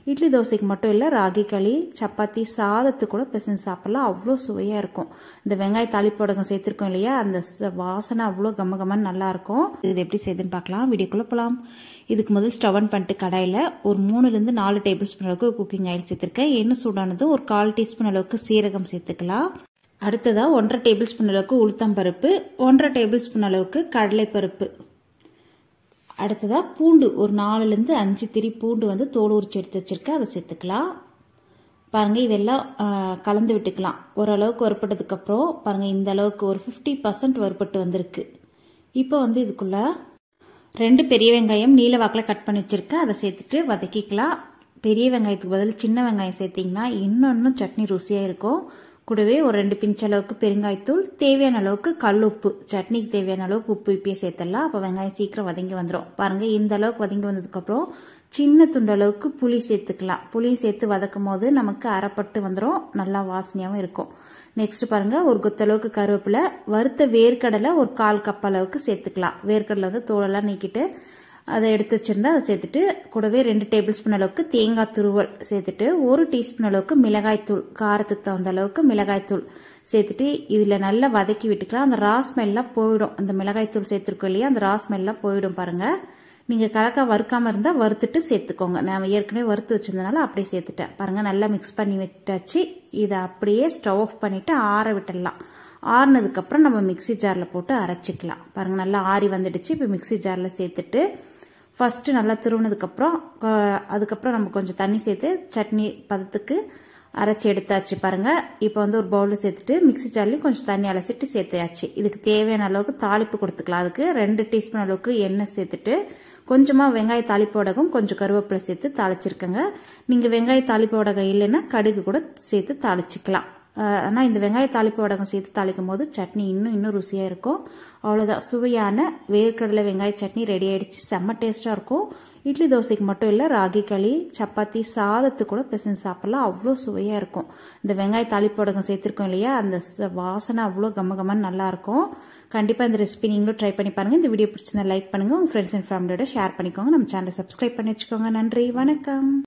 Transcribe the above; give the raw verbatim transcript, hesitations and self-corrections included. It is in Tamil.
இட்லி தோசைக்கு மட்டும் இல்லை, ராகி களி, சப்பாத்தி, சாதத்து கூட பிசைஞ்சு சாப்பிடலாம். அவ்வளோ சுவையாக இருக்கும். இந்த வெங்காய தாளிப்பு வடகம் சேர்த்துருக்கோம் இல்லையா, அந்த வாசனை அவ்வளோ கம்ம கம்மன்னு நல்லாயிருக்கும். இது எப்படி செய்யுதுன்னு பார்க்கலாம். வீடியோக்குள்ளே போகலாம். இதுக்கு முதல் ஸ்டவ் ஆன் பண்ணிட்டு கடாயில் ஒரு மூணுலேருந்து நாலு டேபிள் ஸ்பூன் அளவுக்கு குக்கிங் ஆயில் சேர்த்துருக்கேன். எண்ணெய் சூடானது ஒரு கால் டீஸ்பூன் அளவுக்கு சீரகம் சேர்த்துக்கலாம். அடுத்ததாக ஒன்றரை டேபிள் ஸ்பூன் அளவுக்கு உளுத்தம்பருப்பு, ஒன்றரை டேபிள் ஸ்பூன் அளவுக்கு கடலைப்பருப்பு. அடுத்ததாக பூண்டு ஒரு நாலுலேருந்து அஞ்சு திரி பூண்டு வந்து தோல் உரிச்சு எடுத்து வச்சுருக்கேன், அதை சேர்த்துக்கலாம். பாருங்கள், இதெல்லாம் கலந்து விட்டுக்கலாம். ஓரளவுக்கு வறுப்பட்டதுக்கப்புறம் பாருங்கள், இந்த அளவுக்கு ஒரு ஃபிஃப்டி பர்சன்ட் வறுப்பட்டு வந்திருக்கு. இப்போ வந்து இதுக்குள்ளே ரெண்டு பெரிய வெங்காயம் நீல வாக்கில் கட் பண்ணி வச்சுருக்கேன், அதை சேர்த்துட்டு வதக்கிக்கலாம். பெரிய வெங்காயத்துக்கு பதில் சின்ன வெங்காயம் சேர்த்திங்கன்னா இன்னும் சட்னி ருசியாக இருக்கும். கூடவே ஒரு ரெண்டு பிஞ்ச் அளவுக்கு பெருங்காயத்தூள், தேவையான அளவுக்கு கல் உப்பு, சட்னிக்கு தேவையான அளவுக்கு உப்பு இப்பயே சேர்த்துடலாம். அப்போ வெங்காயம் சீக்கிரம் வதங்கி வந்துடும். பாருங்கள், இந்த அளவுக்கு வதங்கி வந்ததுக்கப்புறம் சின்ன துண்டு அளவுக்கு புளி சேர்த்துக்கலாம். புளி சேர்த்து வதக்கும் போது நமக்கு அரைப்பட்டு வந்துடும், நல்லா வாசனையாகவும் இருக்கும். நெக்ஸ்ட் பாருங்கள், ஒரு கொத்தளவுக்கு கருவேப்பிலை, வறுத்த வேர்க்கடலை ஒரு கால் கப் அளவுக்கு சேர்த்துக்கலாம். வேர்க்கடலை வந்து தோலெல்லாம் நீக்கிட்டு அதை எடுத்து வச்சுருந்தா அதை சேர்த்துட்டு, கூடவே ரெண்டு டேபிள் ஸ்பூன் அளவுக்கு தேங்காய் துருவல் சேர்த்துட்டு, ஒரு டீஸ்பூன் அளவுக்கு மிளகாய்த்தூள், காரத்துக்கு தகுந்த அளவுக்கு மிளகாய்த்தூள் சேர்த்துட்டு இதில் நல்லா வதக்கி விட்டுக்கலாம். அந்த ரா ஸ்மெல்லாம் போயிடும். அந்த மிளகாய்த்தூள் சேர்த்துருக்கோம் இல்லையா, அந்த ரா ஸ்மெல்லாம் போயிடும். பாருங்கள், நீங்கள் கலக்கா வறுக்காமல் இருந்தால் வறுத்துட்டு சேர்த்துக்கோங்க. நான் ஏற்கனவே வறுத்து வச்சுருந்தனால அப்படியே சேர்த்துட்டேன். பாருங்கள், நல்லா மிக்ஸ் பண்ணி விட்டாச்சு. இதை அப்படியே ஸ்டவ் ஆஃப் பண்ணிவிட்டு ஆற விட்டுடலாம். ஆறுனதுக்கப்புறம் நம்ம மிக்சி ஜாரில் போட்டு அரைச்சிக்கலாம். பாருங்கள், நல்லா ஆறி வந்துடுச்சு. இப்போ மிக்சி ஜாரில் சேர்த்துட்டு ஃபஸ்ட்டு நல்லா திருவுனதுக்கப்புறம் அதுக்கப்புறம் நம்ம கொஞ்சம் தண்ணி சேர்த்து சட்னி பதத்துக்கு அரைச்சி எடுத்தாச்சு. பாருங்கள், இப்போ வந்து ஒரு பவுலில் சேர்த்துட்டு மிக்சி ஜார்லையும் கொஞ்சம் தண்ணி அலசிட்டு சேர்த்தாச்சு. இதுக்கு தேவையான அளவுக்கு தாளிப்பு கொடுத்துக்கலாம். அதுக்கு ரெண்டு டீஸ்பூன் அளவுக்கு எண்ணெய் சேர்த்துட்டு கொஞ்சமாக வெங்காய தாளிப்பு வடகம், கொஞ்சம் கருவேப்பிலை சேர்த்து தாளிச்சிருக்கேங்க. நீங்கள் வெங்காய தாளிப்பு வடகம் இல்லைன்னா கடுகு கூட சேர்த்து தாளிச்சிக்கலாம். ஆனால் இந்த வெங்காய தாளிப்பு வடகம் சேர்த்து தாளிக்கும் போது சட்னி இன்னும் இன்னும் ருசியாக இருக்கும். அவ்வளோதான், சுவையான வேர்க்கடலை வெங்காய சட்னி ரெடி ஆகிடுச்சு. செம்ம டேஸ்ட்டாக இருக்கும். இட்லி தோசைக்கு மட்டும் இல்லை, ராகி களி, சப்பாத்தி, சாதத்து கூட பிசைஞ்சு சாப்பிடலாம். அவ்வளோ சுவையாக இருக்கும். இந்த வெங்காய தாளிப்பு வடகம் சேர்த்துருக்கோம் இல்லையா, அந்த வாசனை அவ்வளோ கம்ம கம்மன்னு நல்லாயிருக்கும். கண்டிப்பாக இந்த ரெசிபி நீங்களும் ட்ரை பண்ணி பாருங்கள். இந்த வீடியோ பிடிச்சிருந்தா லைக் பண்ணுங்கள், உங்கள் ஃப்ரெண்ட்ஸ் அண்ட் ஃபேமிலியோட ஷேர் பண்ணிக்கோங்க. நம்ம சேனலை சப்ஸ்கிரைப் பண்ணி வச்சுக்கோங்க. நன்றி, வணக்கம்.